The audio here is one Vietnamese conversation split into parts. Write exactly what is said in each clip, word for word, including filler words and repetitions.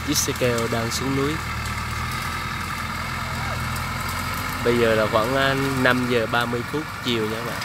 chiếc xe keo đang xuống núi. Bây giờ là khoảng năm giờ ba mươi phút chiều nha các bạn.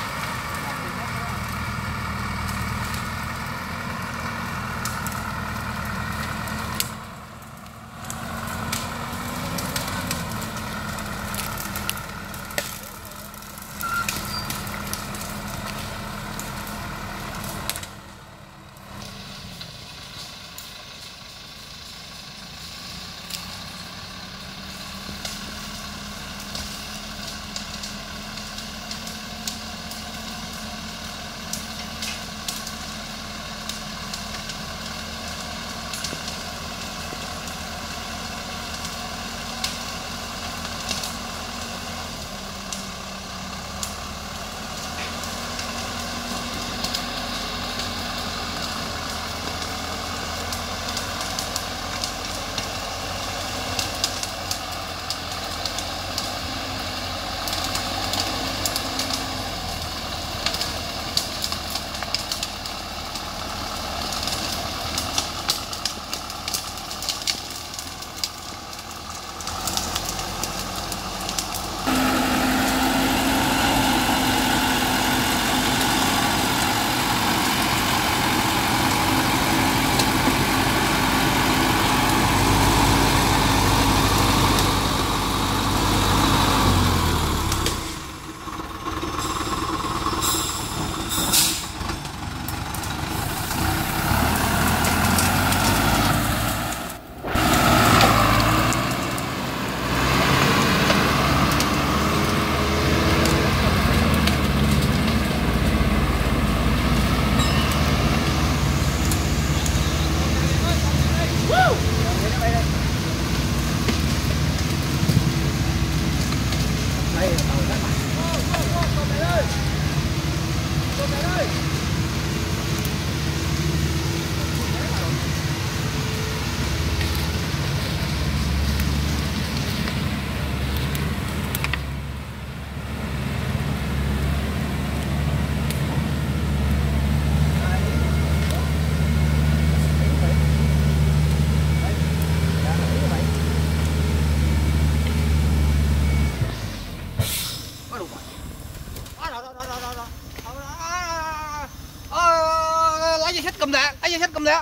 Lấy dây xích cầm lẹ, lấy dây xích cầm lẹ.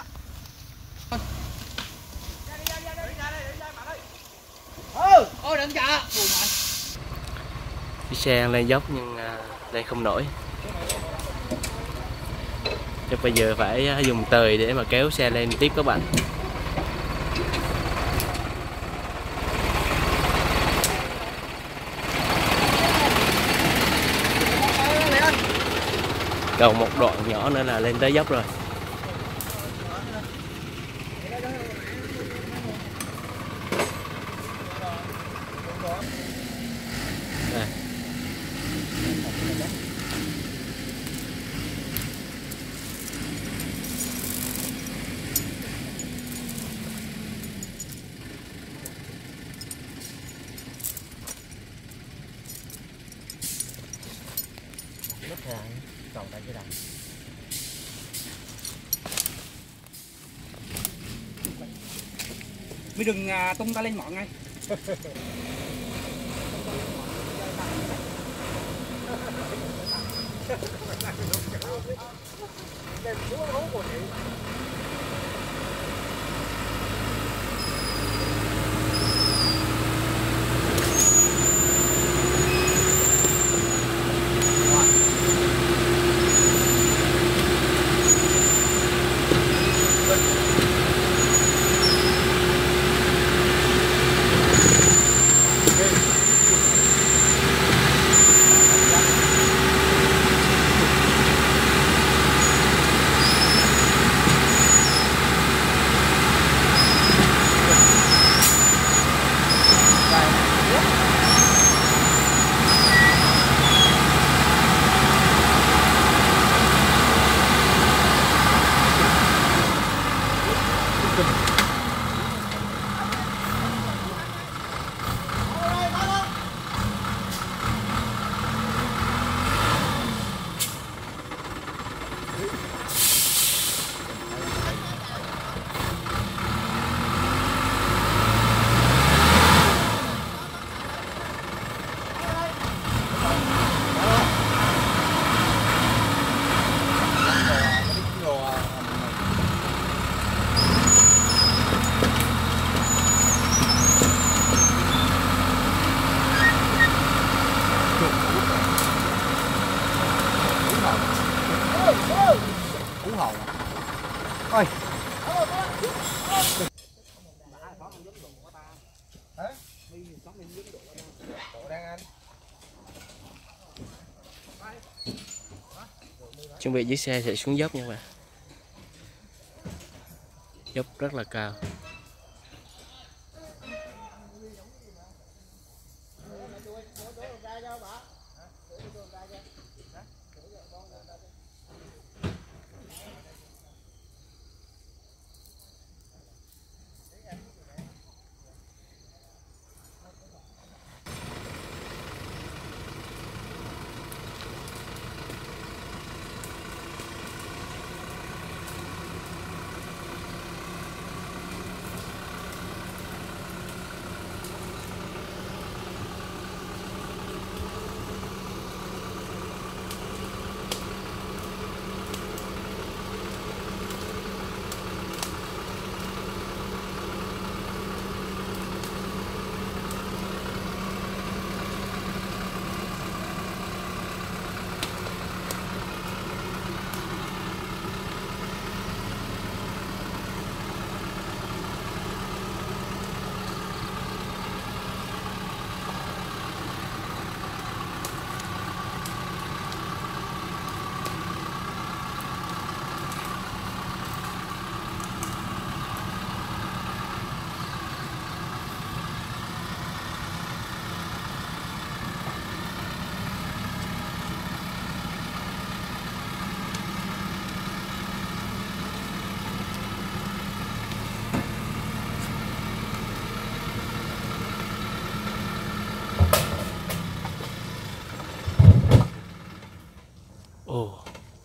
Ừ, ôi đừng chạy. Chiếc xe đang lên dốc nhưng lên không nổi. Chắc bây giờ phải dùng tời để mà kéo xe lên tiếp các bạn. Còn một đoạn nhỏ nữa là lên tới dốc rồi. Đây. Cầu tay cái đằng. Mới đừng à, tung ta lên mọn ngay. Chuẩn bị chiếc xe sẽ xuống dốc nha các bạn. Dốc rất là cao. Ồ.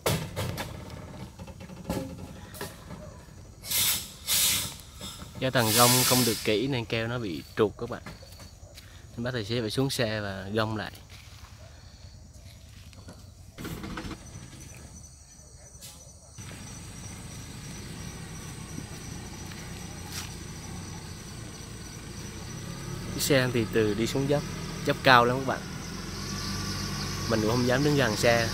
Do tầng gông không được kỹ nên keo nó bị trục các bạn. Nên bác tài xế phải xuống xe và gông lại. Chiếc xe đang từ từ đi xuống dốc. Dốc cao lắm các bạn. Mình cũng không dám đứng gần xe.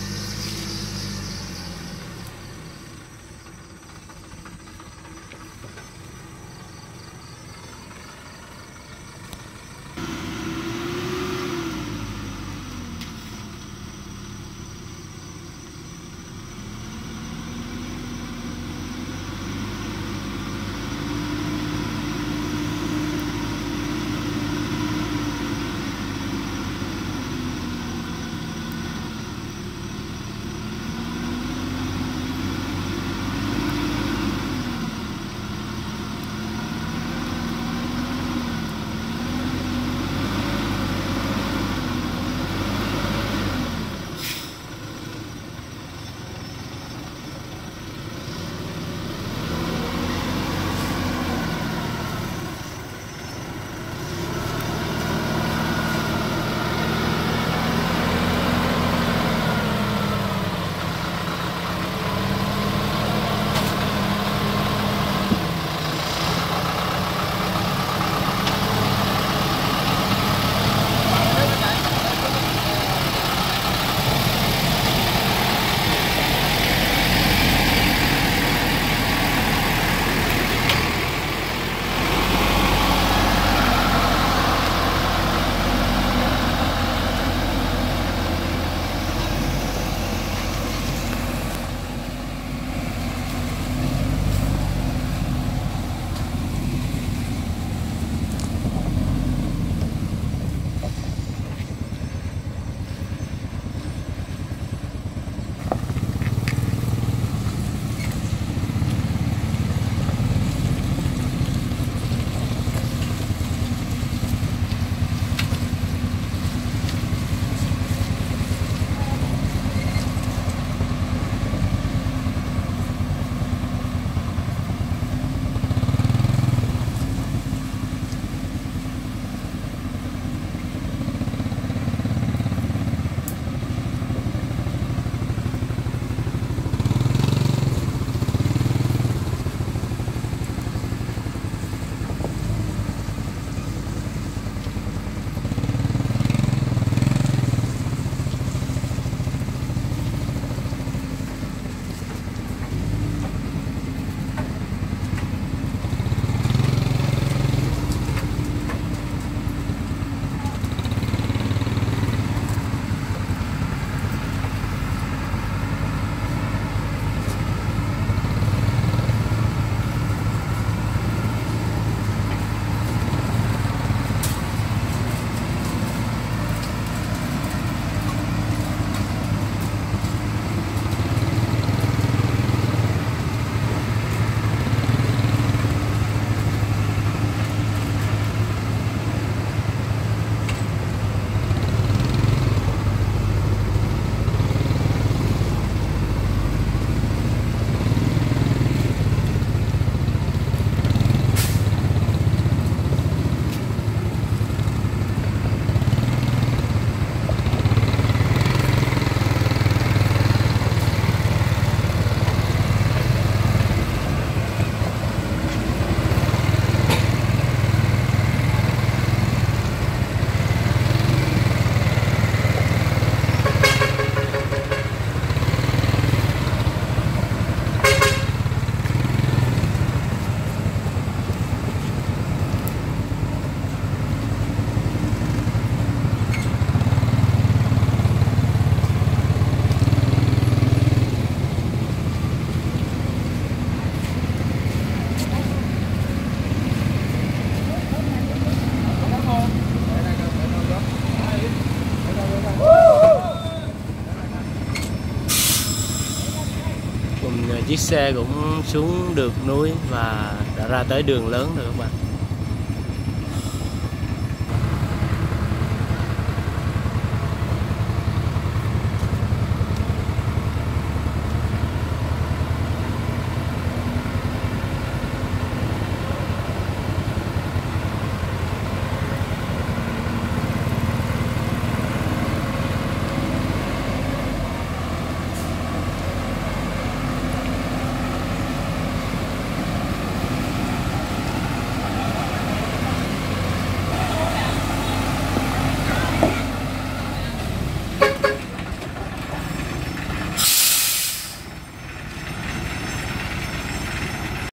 chiếc xe cũng xuống được núi và đã ra tới đường lớn rồi các bạn.